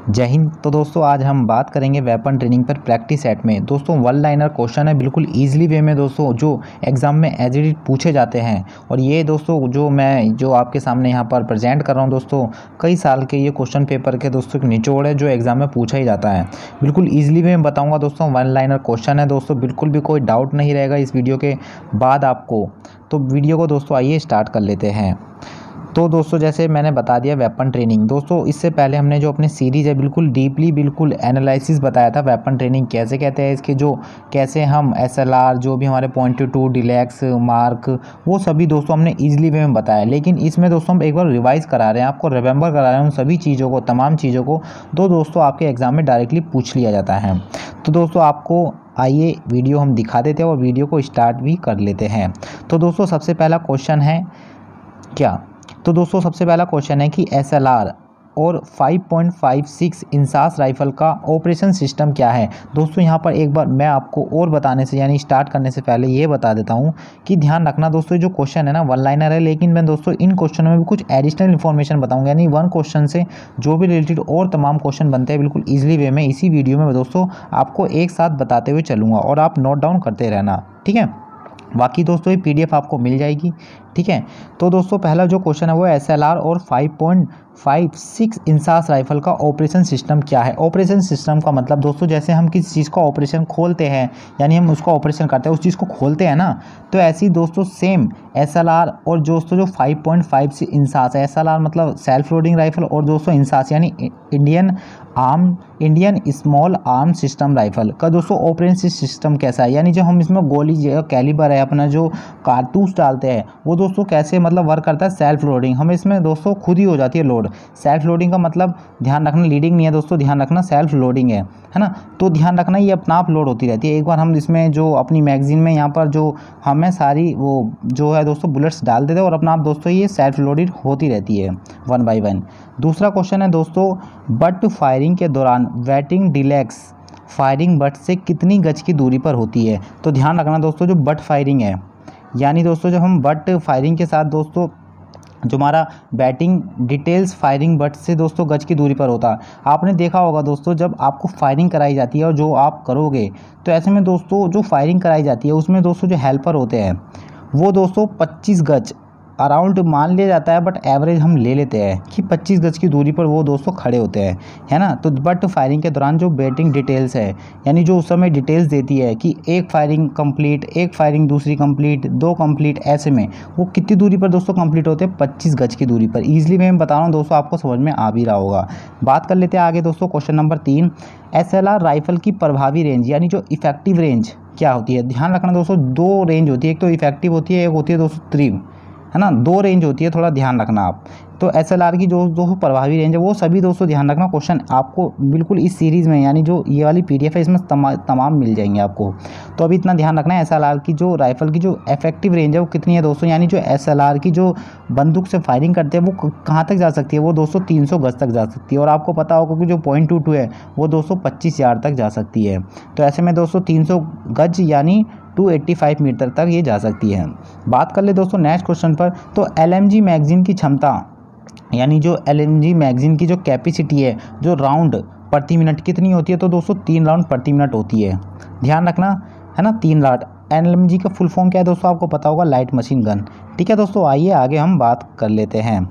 जय हिंद। तो दोस्तों आज हम बात करेंगे वेपन ट्रेनिंग पर प्रैक्टिस सेट में। दोस्तों वन लाइनर क्वेश्चन है, बिल्कुल इजीली वे में दोस्तों जो एग्जाम में एज इट पूछे जाते हैं। और ये दोस्तों जो आपके सामने यहाँ पर प्रेजेंट कर रहा हूँ दोस्तों, कई साल के ये क्वेश्चन पेपर के दोस्तों निचोड़ है जो एग्जाम में पूछा ही जाता है। बिल्कुल ईजिली वे में बताऊँगा दोस्तों, वन लाइनर क्वेश्चन है दोस्तों, बिल्कुल भी कोई डाउट नहीं रहेगा इस वीडियो के बाद आपको। तो वीडियो को दोस्तों आइए स्टार्ट कर लेते हैं। तो दोस्तों जैसे मैंने बता दिया वेपन ट्रेनिंग, दोस्तों इससे पहले हमने जो अपनी सीरीज़ है बिल्कुल डीपली बिल्कुल एनालिसिस बताया था वेपन ट्रेनिंग कैसे कहते हैं, इसके जो कैसे हम एसएलआर जो भी हमारे .22 डिलेक्स मार्क वो सभी दोस्तों हमने ईजिली वे में बताया। लेकिन इसमें दोस्तों हम एक बार रिवाइज़ करा रहे हैं, आपको रिमेंबर करा रहे हैं उन सभी चीज़ों को, तमाम चीज़ों को तो दोस्तों आपके एग्ज़ाम में डायरेक्टली पूछ लिया जाता है। तो दोस्तों आपको आइए वीडियो हम दिखा देते हैं और वीडियो को स्टार्ट भी कर लेते हैं। तो दोस्तों सबसे पहला क्वेश्चन है क्या, तो दोस्तों सबसे पहला क्वेश्चन है कि एसएलआर और 5.56 इंसास राइफल का ऑपरेशन सिस्टम क्या है। दोस्तों यहाँ पर एक बार मैं आपको और बताने से यानी स्टार्ट करने से पहले ये बता देता हूँ कि ध्यान रखना दोस्तों, जो क्वेश्चन है ना वन लाइनर है, लेकिन मैं दोस्तों इन क्वेश्चनों में भी कुछ एडिशनल इन्फॉर्मेशन बताऊँगा, यानी वन क्वेश्चन से जो भी रिलेटेड और तमाम क्वेश्चन बनते हैं बिल्कुल ईजिली वे में इसी वीडियो में दोस्तों आपको एक साथ बताते हुए चलूँगा और आप नोट डाउन करते रहना, ठीक है। बाकी दोस्तों ये PDF आपको मिल जाएगी, ठीक है। तो दोस्तों पहला जो क्वेश्चन है वो एसएलआर और 5.56 इंसास राइफल का ऑपरेशन सिस्टम क्या है। ऑपरेशन सिस्टम का मतलब दोस्तों जैसे हम किसी चीज़ का ऑपरेशन खोलते हैं, यानी हम उसका ऑपरेशन करते हैं, उस चीज़ को खोलते हैं ना, तो ऐसे ही दोस्तों सेम एसएलआर और दोस्तों जो 5.56 इंसास है, एसएलआर मतलब सेल्फ लोडिंग राइफल और दोस्तों इंसास यानी Indian small arm system rifle का दोस्तों ऑपरेशन सिस्टम कैसा है, यानी जो हम इसमें गोली कैलिबर है अपना जो कारतूस डालते हैं वो दोस्तों कैसे मतलब वर्क करता है। सेल्फ लोडिंग हम इसमें दोस्तों खुद ही हो जाती है लोड। सेल्फ लोडिंग का मतलब ध्यान रखना लीडिंग नहीं है दोस्तों, ध्यान रखना सेल्फ लोडिंग है ना। तो ध्यान रखना ये अपना आप लोड होती रहती है। एक बार हम इसमें जो अपनी मैगजीन में यहाँ पर जो हमें सारी वो जो है दोस्तों बुलेट्स डाल देते हैं और अपना आप दोस्तों ये सेल्फ लोडेड होती रहती है वन बाई वन। दूसरा क्वेश्चन है दोस्तों, बट फायरिंग के दौरान वेटिंग डिलेक्स फायरिंग बट से कितनी गज की दूरी पर होती है। तो ध्यान रखना दोस्तों जो बट फायरिंग है, यानी दोस्तों जब हम बट फायरिंग के साथ दोस्तों जो हमारा बैटिंग डिटेल्स फायरिंग बट से दोस्तों गज की दूरी पर होता है। आपने देखा होगा दोस्तों जब आपको फायरिंग कराई जाती है और जो आप करोगे तो ऐसे में दोस्तों जो फायरिंग कराई जाती है उसमें दोस्तों जो हेल्पर होते हैं वो दोस्तों 25 गज अराउंड मान लिया जाता है, बट एवरेज हम ले लेते हैं कि 25 गज की दूरी पर वो दोस्तों खड़े होते हैं, है ना। तो बट फायरिंग के दौरान जो बैटिंग डिटेल्स है, यानी जो उस समय डिटेल्स देती है कि एक फायरिंग कंप्लीट, एक फायरिंग दूसरी कंप्लीट, दो कंप्लीट, ऐसे में वो कितनी दूरी पर दोस्तों कंप्लीट होते हैं, 25 गज की दूरी पर। ईजिली मैं बता रहा हूँ दोस्तों, आपको समझ में आ भी रहा होगा। बात कर लेते हैं आगे दोस्तों, क्वेश्चन नंबर 3, एसएलआर राइफल की प्रभावी रेंज यानी जो इफेक्टिव रेंज क्या होती है। ध्यान रखना दोस्तों दो रेंज होती है, एक तो इफेक्टिव होती है, एक होती है दोस्तों तीव्र, है ना, दो रेंज होती है, थोड़ा ध्यान रखना आप। तो एसएलआर की जो दोस्तों प्रभावी रेंज है वो सभी दोस्तों ध्यान रखना, क्वेश्चन आपको बिल्कुल इस सीरीज़ में यानी जो ये वाली PDF है इसमें तमाम मिल जाएंगे आपको। तो अभी इतना ध्यान रखना है, एसएलआर की जो राइफल की जो इफेक्टिव रेंज है वो कितनी है दोस्तों, यानी जो एसएलआर की जो बंदूक से फायरिंग करते हैं वो कहाँ तक जा सकती है, वो दोस्तों 300 गज तक जा सकती है। और आपको पता होगा कि जो .22 है वो दोस्तों 25 यार्ड तक जा सकती है। तो ऐसे में दोस्तों 300 गज यानी 285 मीटर तक ये जा सकती है। बात कर ले दोस्तों नेक्स्ट क्वेश्चन पर, तो LMG मैगजीन की क्षमता यानी जो LMG मैगजीन की जो कैपेसिटी है जो राउंड प्रति मिनट कितनी होती है। तो दोस्तों 3 राउंड प्रति मिनट होती है, ध्यान रखना, है ना, 3 राउंड। LMG का फुल फॉर्म क्या है दोस्तों, आपको पता होगा, लाइट मशीन गन, ठीक है दोस्तों। आइए आगे हम बात कर लेते हैं।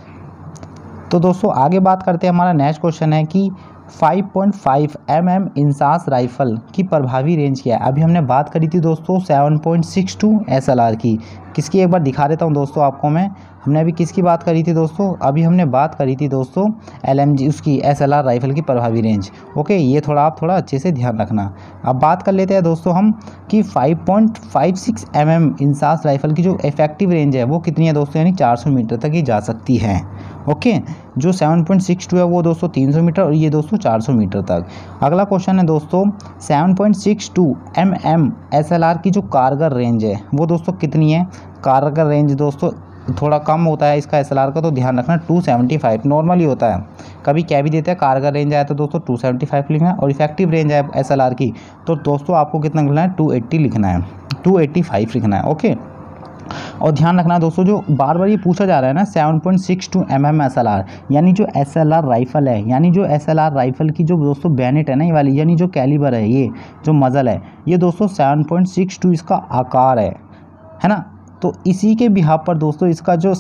तो दोस्तों आगे बात करते हैं, हमारा नेक्स्ट क्वेश्चन है कि 5.5 mm इंसास राइफल की प्रभावी रेंज क्या है। अभी हमने बात करी थी दोस्तों 7.62 एसएलआर की, किसकी एक बार दिखा देता हूँ दोस्तों आपको मैं। हमने अभी किसकी बात करी थी दोस्तों, अभी हमने बात करी थी दोस्तों LMG उसकी एसएलआर राइफल की प्रभावी रेंज। ओके, ये आप थोड़ा अच्छे से ध्यान रखना। अब बात कर लेते हैं दोस्तों हम कि 5.56 mm इंसास राइफल की जो इफेक्टिव रेंज है वो कितनी है दोस्तों, यानी 400 मीटर तक ही जा सकती है। ओके, जो 7.62 है वो दोस्तों 300 मीटर और ये दोस्तों 400 मीटर तक। अगला क्वेश्चन है दोस्तों 7.62 mm एसएलआर की जो कारगर रेंज है वो दोस्तों कितनी है। कारगर रेंज दोस्तों थोड़ा कम होता है इसका एसएलआर का, तो ध्यान रखना 275 नॉर्मली होता है, कभी क्या भी देते हैं। कारगर रेंज आया तो दोस्तों 275 लिखना है, और इफेक्टिव रेंज है एसएलआर की तो दोस्तों आपको कितना लिखना है, 280 लिखना है, 285 लिखना है। ओके, और ध्यान रखना दोस्तों, जो बार बार ये पूछा जा रहा है ना 7.62 mm SLR, यानी जो SLR राइफ़ल है, यानी जो SLR राइफ़ल की जो दोस्तों बैनेट है ना ये वाली, यानी जो कैलिबर है, ये जो मज़ल है, ये दोस्तों 7.62 इसका आकार है ना। तो इसी के बिहाफ पर दोस्तों इसका जो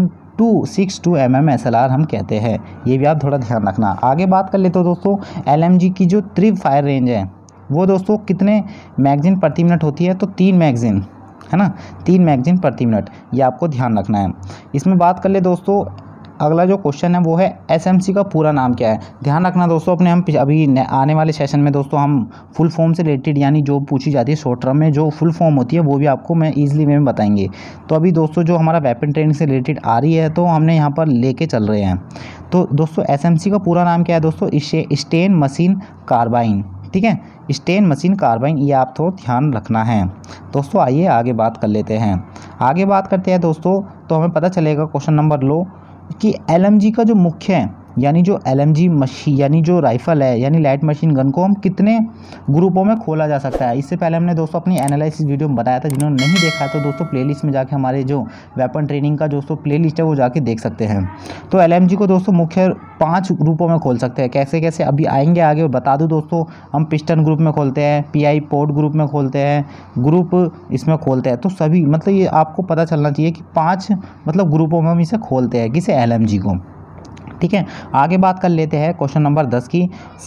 7.262 mm SLR हम कहते हैं, ये भी आप थोड़ा ध्यान रखना। आगे बात कर लेते हो दोस्तों, LMG की जो त्रिव फायर रेंज है वो दोस्तों कितने मैगजीन प्रति मिनट होती है, तो 3 मैगजीन, है ना, 3 मैगजीन प्रति मिनट, ये आपको ध्यान रखना है। इसमें बात कर ले दोस्तों, अगला जो क्वेश्चन है वो है SMC का पूरा नाम क्या है। ध्यान रखना दोस्तों, अपने हम अभी आने वाले सेशन में दोस्तों हम फुल फॉर्म से रिलेटेड, यानी जो पूछी जाती है शॉर्ट टर्म में जो फुल फॉर्म होती है वो भी आपको मैं ईजिली में बताएंगे। तो अभी दोस्तों जो हमारा वेपन ट्रेनिंग से रिलेटेड आ रही है तो हमने यहाँ पर लेके चल रहे हैं। तो दोस्तों SMC का पूरा नाम क्या है दोस्तों, स्टेन मशीन कार्बाइन, ठीक है, स्टेन मशीन कार्बाइन, ये आप तो ध्यान रखना है दोस्तों। आइए आगे बात कर लेते हैं। आगे बात करते हैं दोस्तों, तो हमें पता चलेगा क्वेश्चन नंबर लो कि LMG का जो मुख्य है, यानी जो LMG मशीन, यानी जो राइफ़ल है, यानी लाइट मशीन गन को हम कितने ग्रुपों में खोला जा सकता है। इससे पहले हमने दोस्तों अपनी एनालिसिस वीडियो में बताया था, जिन्होंने नहीं देखा है तो दोस्तों प्लेलिस्ट में जाके हमारे जो वेपन ट्रेनिंग का दोस्तों प्लेलिस्ट है वो जाके देख सकते हैं। तो LMG को दोस्तों मुख्य 5 ग्रुपों में खोल सकते हैं। कैसे कैसे अभी आएंगे आगे बता दूँ दोस्तों। हम पिस्टन ग्रुप में खोलते हैं, PI पोर्ट ग्रुप में खोलते हैं, ग्रुप इसमें खोलते हैं। तो सभी मतलब ये आपको पता चलना चाहिए कि 5 मतलब ग्रुपों में हम इसे खोलते हैं, किसे, LMG को, ठीक है। आगे बात कर लेते हैं क्वेश्चन नंबर 10 की।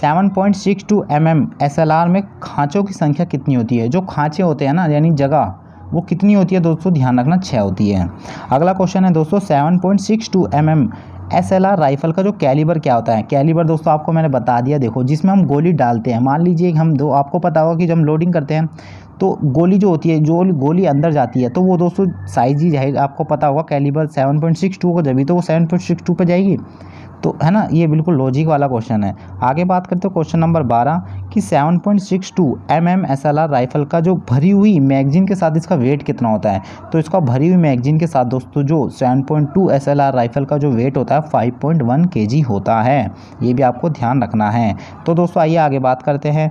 7.62 mm SLR में खांचों की संख्या कितनी होती है। जो खांचे होते हैं ना, यानी जगह, वो कितनी होती है दोस्तों, ध्यान रखना 6 होती है। अगला क्वेश्चन है दोस्तों 7.62 mm SLR राइफ़ल का जो कैलिबर क्या होता है। कैलिबर दोस्तों आपको मैंने बता दिया, देखो जिसमें हम गोली डालते हैं। मान लीजिए हम दो, आपको पता होगा कि जब हम लोडिंग करते हैं तो गोली जो होती है, जो गोली अंदर जाती है, तो वो दोस्तों साइज ही जाहिर आपको पता होगा, कैलिबर 7.62 को जब तो वो 7.62 पे जाएगी, तो है ना, ये बिल्कुल लॉजिक वाला क्वेश्चन है। आगे बात करते हो क्वेश्चन नंबर 12 कि 7.62 mm SLR राइफ़ल का जो भरी हुई मैगजीन के साथ इसका वेट कितना होता है। तो इसका भरी हुई मैगजीन के साथ दोस्तों जो 7.2 SLR राइफ़ल का जो वेट होता है 5.1 kg होता है, ये भी आपको ध्यान रखना है। तो दोस्तों आइए आगे बात करते हैं।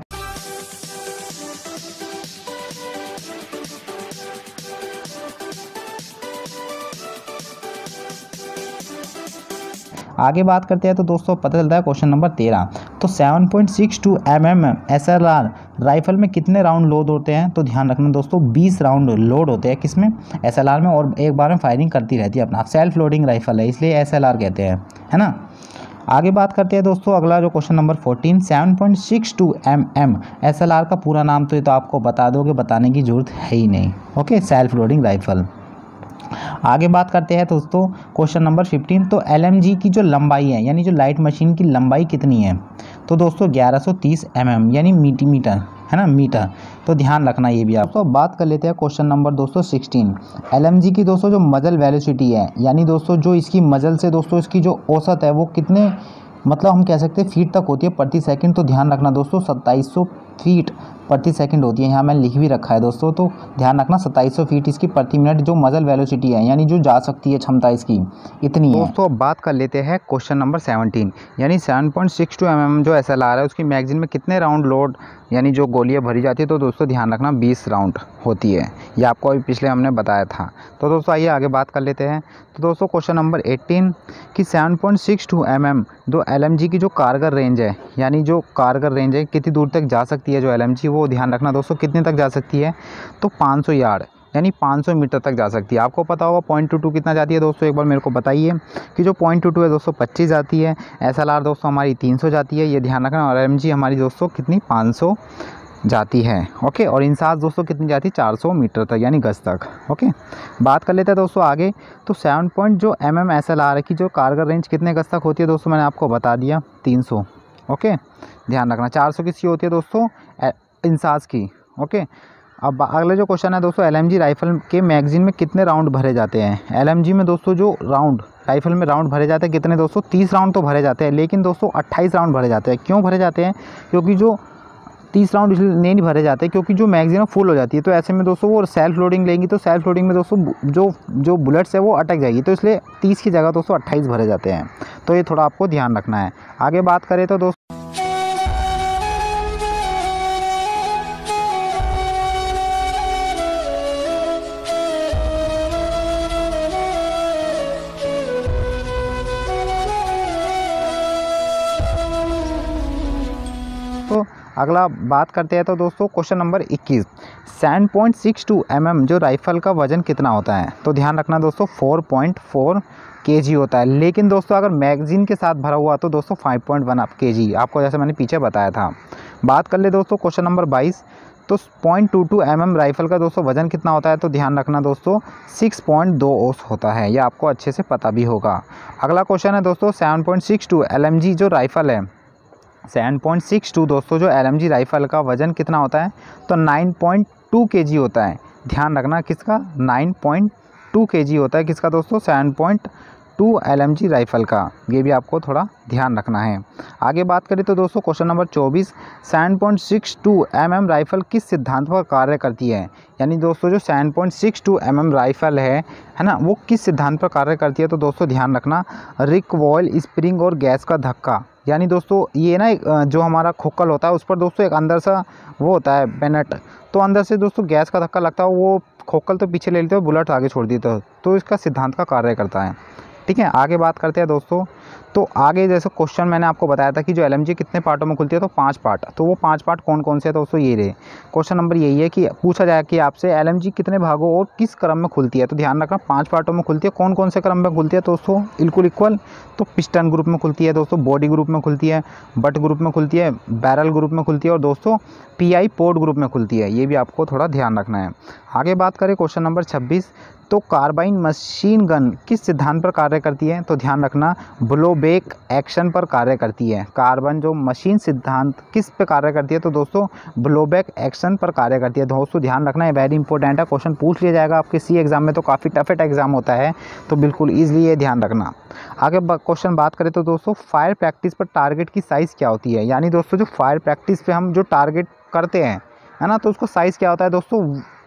आगे बात करते हैं तो दोस्तों पता चलता है क्वेश्चन नंबर 13। तो 7.62 mm SLR राइफ़ल में कितने राउंड लोड होते हैं। तो ध्यान रखना दोस्तों 20 राउंड लोड होते हैं, किसमें, SLR में, और एक बार में फायरिंग करती रहती है। अपना सेल्फ लोडिंग राइफ़ल है, इसलिए SLR कहते हैं, है ना। आगे बात करते हैं दोस्तों, अगला जो क्वेश्चन नंबर 14, 7.62 mm SLR का पूरा नाम तो ये तो आपको बता दोगे, बताने की ज़रूरत है ही नहीं, ओके, सेल्फ लोडिंग राइफ़ल। आगे बात करते हैं दोस्तों क्वेश्चन नंबर 15। तो LMG की जो लंबाई है, यानी जो लाइट मशीन की लंबाई कितनी है। तो दोस्तों 1130 mm, यानी मीटर, है ना, मीटर। तो ध्यान रखना ये भी आप। तो बात कर लेते हैं क्वेश्चन नंबर दोस्तों 16। LMG की दोस्तों जो मजल वेलोसिटी है, यानी दोस्तों जो इसकी मजल से दोस्तों इसकी जो औसत है वो कितने, मतलब हम कह सकते हैं फीट तक होती है प्रति सेकंड। तो ध्यान रखना दोस्तों 2700 फीट प्रति सेकंड होती है। यहाँ मैंने लिख भी रखा है दोस्तों, तो ध्यान रखना 2700 फीट इसकी प्रति मिनट जो मजल वेलोसिटी है, यानी जो जा सकती है क्षमता इसकी, इतनी है दोस्तों। अब बात कर लेते हैं क्वेश्चन नंबर 17, यानी 7.62 mm जो SLR है उसकी मैगजीन में कितने राउंड लोड, यानी जो गोलियां भरी जाती है। तो दोस्तों ध्यान रखना 20 राउंड होती है, ये आपको अभी पिछले हमने बताया था। तो दोस्तों आइए आगे बात कर लेते हैं। तो दोस्तों क्वेश्चन नंबर 18 कि 7.62 mm जो LMG की जो कारगर रेंज है, यानी जो कारगर रेंज है कितनी दूर तक जा सकती है जो LMG, वो ध्यान रखना दोस्तों कितने तक जा सकती है। तो 500 यार्ड, यानी 500 मीटर तक जा सकती है। आपको पता होगा .22 कितना जाती है दोस्तों, एक बार मेरे को बताइए कि जो .22 है दोस्तों 25 जाती है। SLR दोस्तों हमारी 300 जाती है, ये ध्यान रखना। और LMG हमारी दोस्तों कितनी 500 जाती है, ओके। और इंसास दोस्तों कितनी जाती है 400 मीटर तक, यानी गज तक, ओके। बात कर लेते हैं दोस्तों आगे। तो 7 जो mm SLR की जो कारगर रेंज कितने गज तक होती है दोस्तों, मैंने आपको बता दिया 300, ओके। ध्यान रखना 400 किसकी होती है दोस्तों, इंसास की, ओके। अब अगला जो क्वेश्चन है दोस्तों, LMG राइफ़ल के मैगजीन में कितने राउंड भरे जाते हैं। LMG में दोस्तों जो राउंड राइफ़ल में राउंड भरे जाते हैं कितने दोस्तों, 30 राउंड तो भरे जाते हैं, लेकिन दोस्तों 28 राउंड भरे जाते हैं। क्यों भरे जाते हैं, क्योंकि जो 30 राउंड इसलिए नहीं भरे जाते क्योंकि जो मैगजीन फुल हो जाती है। तो ऐसे में दोस्तों वो सेल्फ लोडिंग लेंगी, तो सेल्फ लोडिंग में दोस्तों जो बुलेट्स है वो अटक जाएगी, तो इसलिए 30 की जगह दोस्तों 28 भरे जाते हैं। तो ये थोड़ा आपको ध्यान रखना है। आगे बात करें तो दोस्तों दोस्तों अगला बात करते हैं तो दोस्तों क्वेश्चन नंबर 21, 7.62 mm जो राइफ़ल का वज़न कितना होता है? तो ध्यान रखना दोस्तों 4.4 kg होता है, लेकिन दोस्तों अगर मैगज़ीन के साथ भरा हुआ तो दोस्तों 5.1 kg, आपको जैसे मैंने पीछे बताया था। बात कर ले दोस्तों क्वेश्चन नंबर 22, तो 0.22 mm राइफ़ल का दोस्तों वज़न कितना होता है? तो ध्यान रखना दोस्तों 6.2 ओस होता है, ये आपको अच्छे से पता भी होगा। अगला क्वेश्चन है दोस्तों 7.62 LMG जो राइफ़ल है, 7.62 दोस्तों जो LMG राइफ़ल का वज़न कितना होता है? तो 9.2 kg होता है। ध्यान रखना किसका? 9.2 kg होता है, किसका दोस्तों? 7.2 LMG राइफ़ल का, ये भी आपको थोड़ा ध्यान रखना है। आगे बात करें तो दोस्तों क्वेश्चन नंबर 24, 7.62 mm राइफ़ल किस सिद्धांत पर कार्य करती है? यानी दोस्तों जो 7.62 mm राइफ़ल है ना, वो किस सिद्धांत पर कार्य करती है? तो दोस्तों ध्यान रखना रिकवॉयल, स्प्रिंग और गैस का धक्का। यानी दोस्तों ये ना जो हमारा खोखल होता है उस पर दोस्तों एक अंदर सा वो होता है बेनेट, तो अंदर से दोस्तों गैस का धक्का लगता है, वो खोखल तो पीछे ले लेते हो, बुलेट आगे छोड़ देते हो, तो इसका सिद्धांत का कार्य करता है। ठीक है, आगे बात करते हैं दोस्तों। तो आगे जैसे क्वेश्चन मैंने आपको बताया था कि जो LMG कितने पार्टों में खुलती है, तो 5 पार्ट, तो वो 5 पार्ट कौन कौन से है? दोस्तों ये रहे। क्वेश्चन नंबर यही है कि पूछा जाए कि आपसे LMG कितने भागों और किस क्रम में खुलती है? तो ध्यान रखना 5 पार्टों में खुलती है। कौन कौन से क्रम में खुलती है दोस्तों? बिल्कुल इक्वल, तो पिस्टन ग्रुप में खुलती है दोस्तों, बॉडी ग्रुप में खुलती है, बट ग्रुप में खुलती है, बैरल ग्रुप में खुलती है और दोस्तों PI पोर्ट ग्रुप में खुलती है, ये भी आपको थोड़ा ध्यान रखना है। आगे बात करें क्वेश्चन नंबर 26, तो कार्बाइन मशीन गन किस सिद्धांत पर कार्य करती है? तो ध्यान रखना ब्लोबैक एक्शन पर कार्य करती है। कार्बन जो मशीन सिद्धांत किस पे कार्य करती है? तो दोस्तों ब्लोबैक एक्शन पर कार्य करती है। दोस्तों ध्यान रखना है, वेरी इंपॉर्टेंट है, क्वेश्चन पूछ लिया जाएगा आपके सी एग्जाम में, तो काफ़ी टफ एग्जाम होता है, तो बिल्कुल ईजिली ये ध्यान रखना। आगे क्वेश्चन बात करें तो दोस्तों फायर प्रैक्टिस पर टारगेट की साइज़ क्या होती है? यानी दोस्तों जो फायर प्रैक्टिस पे हम जो टारगेट करते हैं है ना, तो उसको साइज़ क्या होता है दोस्तों?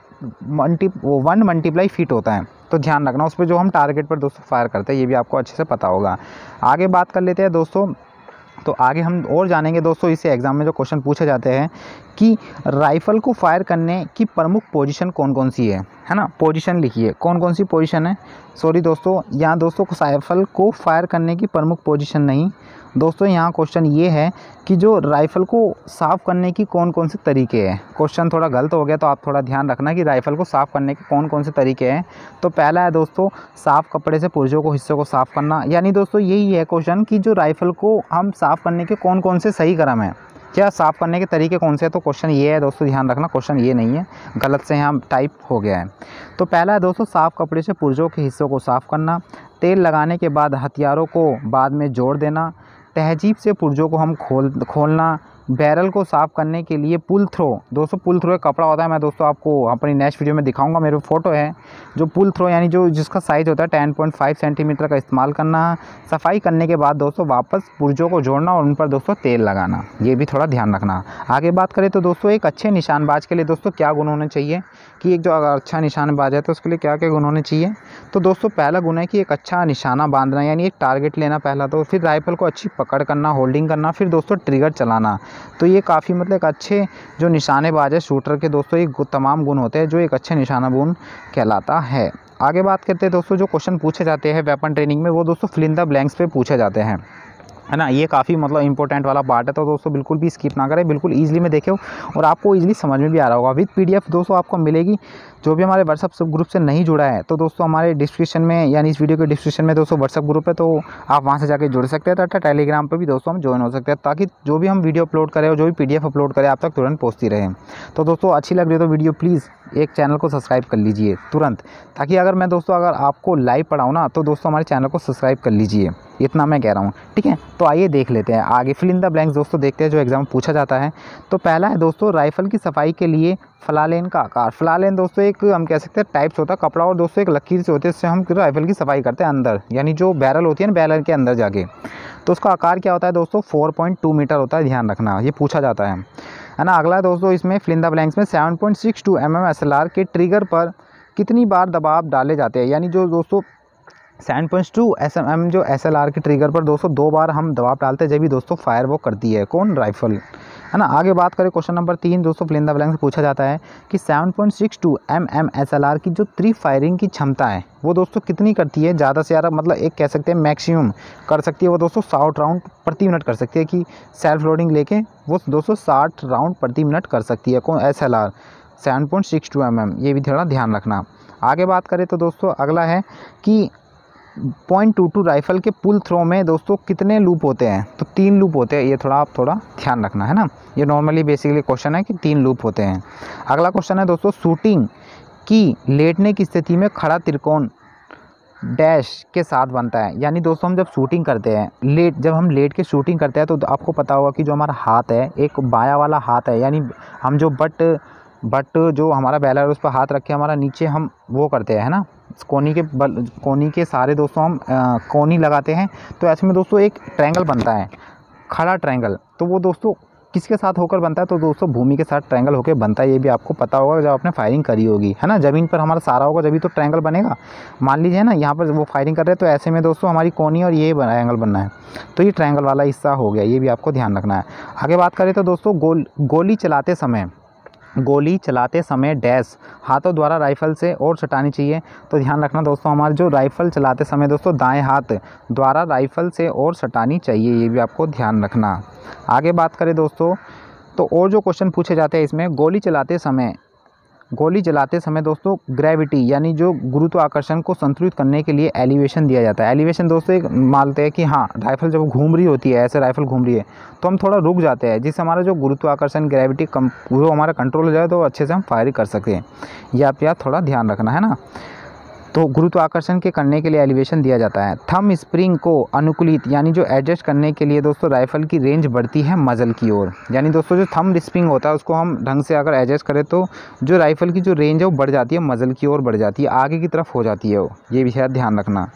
1 मल्टीप्लाई फीट होता है, तो ध्यान रखना उस पर जो हम टारगेट पर दोस्तों फायर करते हैं, ये भी आपको अच्छे से पता होगा। आगे बात कर लेते हैं दोस्तों, तो आगे हम और जानेंगे दोस्तों इसे एग्ज़ाम में जो क्वेश्चन पूछे जाते हैं कि राइफ़ल को फायर करने की प्रमुख पोजीशन कौन कौन सी है ना? पोजीशन लिखिए, कौन कौन सी पोजीशन है। सॉरी दोस्तों, यहाँ दोस्तों राइफ़ल को फायर करने की प्रमुख पोजीशन नहीं दोस्तों, यहाँ क्वेश्चन ये है कि जो राइफ़ल को साफ़ करने की कौन कौन से तरीके हैं। क्वेश्चन थोड़ा गलत हो गया, तो आप थोड़ा ध्यान रखना कि राइफ़ल को साफ़ करने के कौन कौन से तरीके हैं। तो पहला है दोस्तों साफ़ कपड़े से पुर्जों को हिस्सों को साफ़ करना, यानी दोस्तों यही है क्वेश्चन कि जो राइफ़ल को हम साफ़ करने के कौन कौन से सही क्रम है, क्या साफ़ करने के तरीके कौन से हैं। तो क्वेश्चन ये है दोस्तों, ध्यान रखना क्वेश्चन ये नहीं है, गलत से यहाँ टाइप हो गया है। तो पहला है दोस्तों साफ़ कपड़े से पुर्जों के हिस्सों को साफ़ करना, तेल लगाने के बाद हथियारों को बाद में जोड़ देना, तहजीब से पुर्जों को हम खोलना, बैरल को साफ़ करने के लिए पुल थ्रो, दोस्तों पुल थ्रो एक कपड़ा होता है, मैं दोस्तों आपको अपनी नेक्स्ट वीडियो में दिखाऊंगा, मेरे फ़ोटो है जो पुल थ्रो यानी जो जिसका साइज़ होता है 10.5 सेंटीमीटर का इस्तेमाल करना। सफाई करने के बाद दोस्तों वापस पुर्जों को जोड़ना और उन पर दोस्तों तेल लगाना, ये भी थोड़ा ध्यान रखना। आगे बात करें तो दोस्तों एक अच्छे निशानबाज के लिए दोस्तों क्या गुण होने चाहिए, कि एक जो अगर अच्छा निशानबाज है तो उसके लिए क्या क्या गुण होने चाहिए। तो दोस्तों पहला गुण है कि एक अच्छा निशाना बांधना, यानी एक टारगेट लेना पहला, तो फिर राइफ़ल को अच्छी पकड़ करना, होल्डिंग करना, फिर दोस्तों ट्रिगर चलाना। तो ये काफ़ी मतलब एक अच्छे जो निशानेबाज है शूटर के दोस्तों ये तमाम गुण होते हैं जो एक अच्छे निशानाबाज कहलाता है। आगे बात करते हैं दोस्तों जो क्वेश्चन पूछे जाते हैं वेपन ट्रेनिंग में, वो दोस्तों फिल इन द ब्लैंक्स पे पूछे जाते हैं, है ना। ये काफ़ी मतलब इंपॉर्टेंट वाला पार्ट है, तो दोस्तों बिल्कुल भी स्किप ना करें, बिल्कुल ईजिली में देखें और आपको ईजिली समझ में भी आ रहा होगा। विद PDF दोस्तों आपको मिलेगी। जो भी हमारे व्हाट्सअप सब ग्रुप से नहीं जुड़ा है तो दोस्तों हमारे डिस्क्रिप्शन में यानी इस वीडियो के डिस्क्रिप्शन में दोस्तों व्हाट्सअप ग्रुप है, तो आप वहाँ से जाकर जुड़ सकते हैं। तथा टेलीग्राम पर भी दोस्तों हम ज्वाइन हो सकते हैं, ताकि जो भी हम वीडियो अपलोड करें और जो भी PDF अपलोड करें आप तक तुरंत पहुँचती रहे। तो दोस्तों अच्छी लग रही है तो वीडियो प्लीज़ एक चैनल को सब्सक्राइब कर लीजिए तुरंत, ताकि अगर मैं दोस्तों अगर आपको लाइव पढ़ाऊँ ना तो दोस्तों हमारे चैनल को सब्सक्राइब कर लीजिए, इतना मैं कह रहा हूँ, ठीक है। तो आइए देख लेते हैं आगे फिल इन द ब्लैंक्स दोस्तों देखते हैं जो एग्जाम पूछा जाता है। तो पहला है दोस्तों राइफ़ल की सफाई के लिए फ्लालेन का आकार। फ्लालेन दोस्तों एक हम कह सकते हैं टाइप्स होता है कपड़ा, और दोस्तों एक लकीर से होती है, इससे हम राइफ़ल की सफाई करते हैं अंदर, यानी जो बैरल होती है ना बैरल के अंदर जाके, तो उसका आकार क्या होता है दोस्तों 4.2 मीटर होता है, ध्यान रखना ये पूछा जाता है ना। अगला दोस्तों इसमें फिल इन द ब्लैंक्स में 7.62 mm SLR के ट्रिगर पर कितनी बार दबाव डाले जाते हैं, यानी जो दोस्तों 7.2 mm जो SLR के ट्रिगर पर दोस्तों 2 बार हम दबाव डालते हैं, जब भी दोस्तों फायर वो करती है कौन राइफ़ल, है ना। आगे बात करें क्वेश्चन नंबर 3 दोस्तों, फिल इन द ब्लैंक से पूछा जाता है कि 7.62 mm SLR की जो 3 फायरिंग की क्षमता है वो दोस्तों कितनी करती है, ज़्यादा से ज़्यादा मतलब एक कह सकते हैं मैक्सिमम कर सकती है वो दोस्तों 60 राउंड प्रति मिनट कर सकती है, कि सेल्फ लोडिंग लेके वो दोस्तों 60 राउंड प्रति मिनट कर सकती है कौन, SLR 7.62 mm, ये भी थोड़ा ध्यान रखना। आगे बात करें तो दोस्तों अगला है कि .22 राइफ़ल के पुल थ्रो में दोस्तों कितने लूप होते हैं, तो 3 लूप होते हैं, ये आप थोड़ा ध्यान रखना है ना। ये नॉर्मली बेसिकली क्वेश्चन है कि 3 लूप होते हैं। अगला क्वेश्चन है दोस्तों, शूटिंग की लेटने की स्थिति में खड़ा त्रिकोण डैश के साथ बनता है। यानी दोस्तों हम जब शूटिंग करते हैं जब हम लेट के शूटिंग करते हैं तो आपको पता होगा कि जो हमारा हाथ है, एक बायां वाला हाथ है, यानी हम जो बट जो हमारा बैलर है उस पर हाथ रख के हमारा नीचे हम वो करते हैं, है ना, कोनी के सारे दोस्तों हम कोनी लगाते हैं। तो ऐसे में दोस्तों एक ट्रायंगल बनता है, खड़ा ट्रायंगल। तो वो दोस्तों किसके साथ होकर बनता है, तो दोस्तों भूमि के साथ ट्रायंगल होकर बनता है। ये भी आपको पता होगा जब आपने फायरिंग करी होगी, है ना। ज़मीन पर हमारा सारा होगा जब तो ट्रायंगल बनेगा। मान लीजिए ना यहाँ पर वो फायरिंग कर रहे हैं तो ऐसे में दोस्तों हमारी कोनी और ये ट्रायंगल बनना है, तो ये ट्रायंगल वाला हिस्सा हो गया, ये भी आपको ध्यान रखना है। आगे बात करें तो दोस्तों गोली चलाते समय डैश हाथों द्वारा राइफ़ल से और सटानी चाहिए। तो ध्यान रखना दोस्तों, हमारे जो राइफ़ल चलाते समय दोस्तों दाएं हाथ द्वारा राइफ़ल से और सटानी चाहिए, ये भी आपको ध्यान रखना। आगे बात करें दोस्तों तो और जो क्वेश्चन पूछे जाते हैं इसमें, गोली चलाते समय दोस्तों ग्रेविटी यानी जो गुरुत्वाकर्षण को संतुलित करने के लिए एलिवेशन दिया जाता है। एलिवेशन दोस्तों एक मानते हैं कि हाँ राइफ़ल जब घूम रही होती है, ऐसे राइफ़ल घूम रही है तो हम थोड़ा रुक जाते हैं, जिससे हमारा जो गुरुत्वाकर्षण ग्रेविटी वो हमारा कंट्रोल हो जाए तो अच्छे से हम फायर कर सकें। ये आप थोड़ा ध्यान रखना है ना। तो गुरुत्वाकर्षण के करने के लिए एलिवेशन दिया जाता है। थंब स्प्रिंग को अनुकूलित यानी जो एडजस्ट करने के लिए दोस्तों राइफ़ल की रेंज बढ़ती है मजल की ओर। यानी दोस्तों जो थंब स्प्रिंग होता है उसको हम ढंग से अगर एडजस्ट करें तो जो राइफ़ल की जो रेंज है वो बढ़ जाती है, मजल की ओर बढ़ जाती है, आगे की तरफ हो जाती है वो, ये भी शायद ध्यान रखना।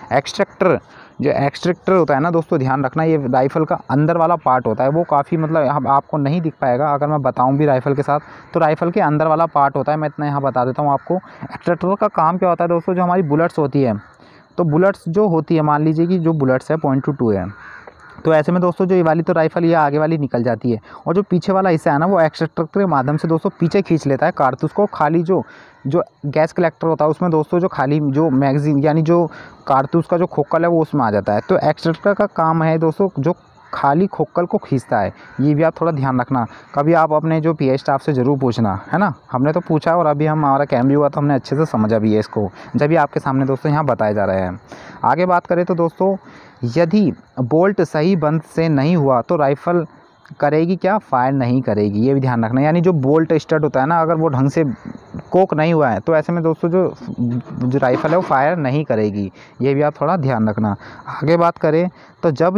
एक्सट्रैक्टर होता है ना दोस्तों, ध्यान रखना, ये राइफ़ल का अंदर वाला पार्ट होता है, वो काफ़ी मतलब आपको नहीं दिख पाएगा अगर मैं बताऊं भी राइफ़ल के साथ, तो राइफ़ल के अंदर वाला पार्ट होता है। मैं इतना यहाँ बता देता हूँ आपको। एक्सट्रैक्टर का काम क्या होता है दोस्तों, जो हमारी बुलेट्स होती है, तो बुलेट्स जो होती है, मान लीजिए कि जो बुलेट्स है .22 है, तो ऐसे में दोस्तों जो ये वाली तो राइफ़ल ये आगे वाली निकल जाती है, और जो पीछे वाला हिस्सा है ना वो एक्सट्रैक्टर के माध्यम से दोस्तों पीछे खींच लेता है कारतूस को। खाली जो गैस कलेक्टर होता है उसमें दोस्तों जो खाली जो मैगज़ीन यानी जो कारतूस का जो खोखल है वो उसमें आ जाता है। तो एक्सट्रैक्टर का काम है दोस्तों जो खाली खोखल को खींचता है, ये भी आप थोड़ा ध्यान रखना। कभी आप अपने जो पीए स्टाफ से ज़रूर पूछना, है ना। हमने तो पूछा और अभी हमारा कैंप भी हुआ तो हमने अच्छे से समझा भी है इसको, जब भी आपके सामने दोस्तों यहाँ बताया जा रहा है। आगे बात करें तो दोस्तों यदि बोल्ट सही बंद से नहीं हुआ तो राइफ़ल करेगी क्या, फायर नहीं करेगी, ये भी ध्यान रखना। यानी जो बोल्ट स्टड होता है ना, अगर वो ढंग से कोक नहीं हुआ है तो ऐसे में दोस्तों जो राइफ़ल है वो फायर नहीं करेगी, ये भी आप थोड़ा ध्यान रखना। आगे बात करें तो जब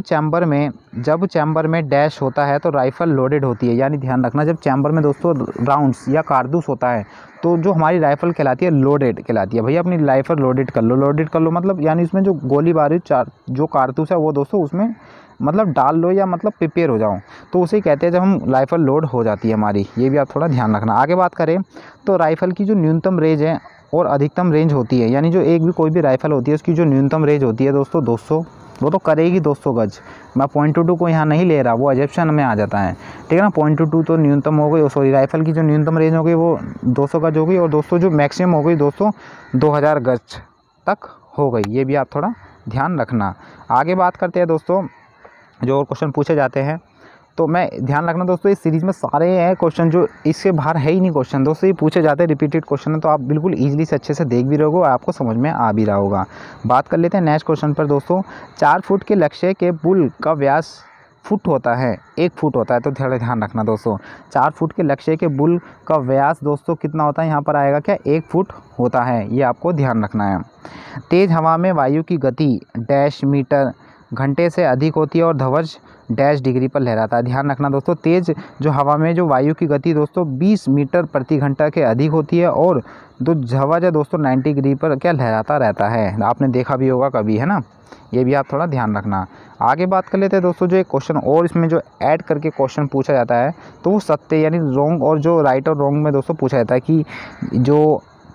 चैम्बर में डैश होता है तो राइफ़ल लोडेड होती है। यानी ध्यान रखना, जब चैम्बर में दोस्तों राउंड्स या कारतूस होता है तो जो हमारी राइफ़ल कहलाती है लोडेड कहलाती है। भैया अपनी राइफ़ल लोडेड कर लो मतलब, यानी इसमें जो गोली बारूद जो कारतूस है वो दोस्तों उसमें मतलब डाल लो या मतलब प्रिपेयर हो जाओ, तो उसे कहते हैं जब हम राइफ़ल लोड हो जाती है हमारी, ये भी आप थोड़ा ध्यान रखना। आगे बात करें तो राइफ़ल की जो न्यूनतम रेंज है और अधिकतम रेंज होती है, यानी जो कोई भी राइफ़ल होती है उसकी जो न्यूनतम रेंज होती है दोस्तों 200, वो तो करेगी 200 गज। मैं .22 को यहाँ नहीं ले रहा, वो एजेप्शन में आ जाता है, ठीक है ना। .22 तो न्यूनतम हो गई, सॉरी राइफ़ल की जो न्यूनतम रेंज हो गई वो 200 गज हो गई, और दोस्तों जो मैक्सिमम हो गई दोस्तों 2000 गज तक हो गई, ये भी आप थोड़ा ध्यान रखना। आगे बात करते हैं दोस्तों जो और क्वेश्चन पूछे जाते हैं, तो मैं ध्यान रखना दोस्तों इस सीरीज़ में सारे हैं क्वेश्चन जो इसके बाहर है ही नहीं क्वेश्चन दोस्तों, ये पूछे जाते हैं, रिपीटेड क्वेश्चन है, तो आप बिल्कुल ईजिली से अच्छे से देख भी रहोगे और आपको समझ में आ भी रहा होगा। बात कर लेते हैं नेक्स्ट क्वेश्चन पर दोस्तों। 4 फुट के लक्ष्य के बुल का व्यास फुट होता है, 1 फुट होता है, तो थोड़ा ध्यान रखना दोस्तों। 4 फुट के लक्ष्य के बुल का व्यास दोस्तों कितना होता है, यहाँ पर आएगा क्या, 1 फुट होता है, ये आपको ध्यान रखना है। तेज़ हवा में वायु की गति डैश मीटर घंटे से अधिक होती है और ध्वज डैश डिग्री पर लहराता है। ध्यान रखना दोस्तों, तेज़ जो हवा में जो वायु की गति दोस्तों 20 मीटर प्रति घंटा के अधिक होती है, और जो ध्वज है दोस्तों 90 डिग्री पर क्या लहराता रहता है, आपने देखा भी होगा कभी, है ना। ये भी आप थोड़ा ध्यान रखना। आगे बात कर लेते हैं दोस्तों जो एक क्वेश्चन और इसमें जो ऐड करके क्वेश्चन पूछा जाता है, तो वो सत्य यानी रॉन्ग और जो राइट और रॉन्ग में दोस्तों पूछा जाता है कि जो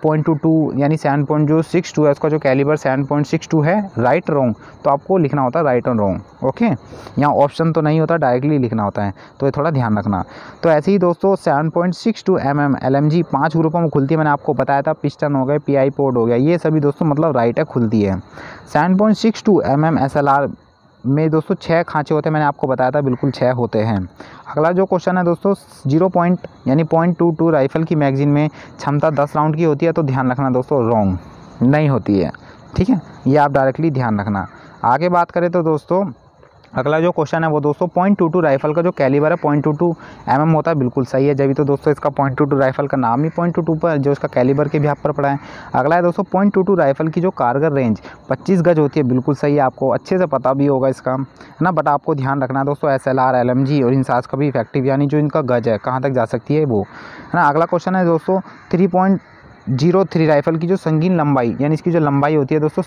7.22 यानी 7.62 है, उसका जो कैलिबर 7.62 है, राइट रॉन्ग, तो आपको लिखना होता है राइट और रॉन्ग। ओके, यहाँ ऑप्शन तो नहीं होता, डायरेक्टली लिखना होता है, तो ये थोड़ा ध्यान रखना। तो ऐसे ही दोस्तों 7.62 mm LMG 5 ग्रुपों में खुलती है, मैंने आपको बताया था, पिस्टन हो गए, PI पोर्ट हो गया, ये सभी दोस्तों मतलब राइट है, खुलती है। 7.62 mm SLR में दोस्तों 6 खांचे होते हैं, मैंने आपको बताया था, बिल्कुल 6 होते हैं। अगला जो क्वेश्चन है दोस्तों 0.22 राइफल की मैगजीन में क्षमता 10 राउंड की होती है, तो ध्यान रखना दोस्तों रॉन्ग, नहीं होती है, ठीक है, ये आप डायरेक्टली ध्यान रखना। आगे बात करें तो दोस्तों अगला जो क्वेश्चन है वो दोस्तों 0.22 राइफल का जो कैलिबर है 0.22 mm होता है, बिल्कुल सही है, जब तो दोस्तों इसका 0.22 राइफल का नाम ही 0.22 पर जो इसका कैलिबर के भी आप पर पड़ा है। अगला है दोस्तों 0.22 राइफल की जो कारगर रेंज 25 गज होती है, बिल्कुल सही है, आपको अच्छे से पता भी होगा इसका, है ना, बट आपको ध्यान रखना है दोस्तों SLR LMG और इंसास का भी इफेक्टिव यानी जो इनका गज है कहाँ तक जा सकती है वो, है ना। अगला क्वेश्चन है दोस्तों 3.03 राइफल की जो संगीन लंबाई यानी इसकी जो लंबाई होती है दोस्तों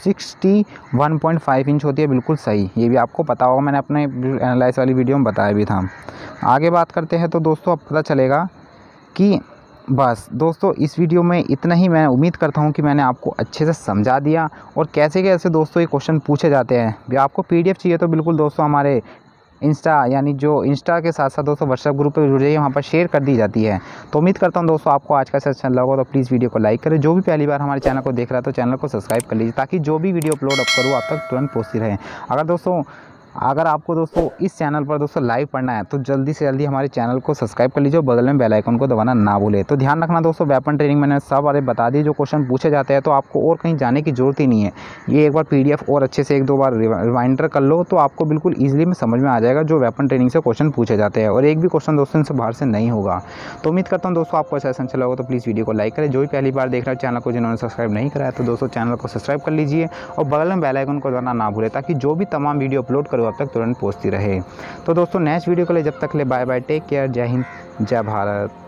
61.5 इंच होती है, बिल्कुल सही, ये भी आपको पता होगा, मैंने अपने एनालाइज वाली वीडियो में बताया भी था। आगे बात करते हैं तो दोस्तों अब पता चलेगा कि बस दोस्तों इस वीडियो में इतना ही। मैं उम्मीद करता हूँ कि मैंने आपको अच्छे से समझा दिया और कैसे कैसे दोस्तों ये क्वेश्चन पूछे जाते हैं। भी आपको PDF चाहिए तो बिल्कुल दोस्तों हमारे इंस्टा यानी जो इंस्टा के साथ साथ दोस्तों व्हाट्सएप ग्रुप पे जुड़ जाइए, वहाँ पर शेयर कर दी जाती है। तो उम्मीद करता हूँ दोस्तों आपको आज का सेशन अच्छा लगा, तो प्लीज़ वीडियो को लाइक करें। जो भी पहली बार हमारे चैनल को देख रहा है तो चैनल को सब्सक्राइब कर लीजिए, ताकि जो भी वीडियो अपलोड करूँ आप तक तुरंत पहुँचती रहे। अगर आपको दोस्तों इस चैनल पर दोस्तों लाइव पढ़ना है तो जल्दी से जल्दी हमारे चैनल को सब्सक्राइब कर लीजिए और बगल में बेल आइकन को दबाना ना भूले। तो ध्यान रखना दोस्तों, वेपन ट्रेनिंग मैंने सब बारे बता दी, जो क्वेश्चन पूछे जाते हैं तो आपको और कहीं जाने की ज़रूरत ही नहीं है। ये एक बार PDF और अच्छे से 1-2 बार रिमाइंडर कर लो तो आपको बिल्कुल ईजिली में समझ में आ जाएगा जो वेपन ट्रेनिंग से क्वेश्चन पूछे जाते हैं, और एक भी क्वेश्चन दोस्तों इनसे बाहर से नहीं होगा। तो उम्मीद करता हूँ दोस्तों आपको सेशन अच्छा लगा, तो प्लीज़ वीडियो को लाइक करें। जो भी पहली बार देख रहे हैं चैनल को, जिन्होंने सब्सक्राइब नहीं कराया तो दोस्तों चैनल को सब्सक्राइब कर लीजिए और बगल में बेल आइकन को दबाना ना भूलें, ताकि जो भी तमाम वीडियो अपलोड करो आप तक तुरंत पहुँचती रहे। तो दोस्तों नेक्स्ट वीडियो के लिए जब तक ले बाय बाय, टेक केयर, जय हिंद, जय भारत।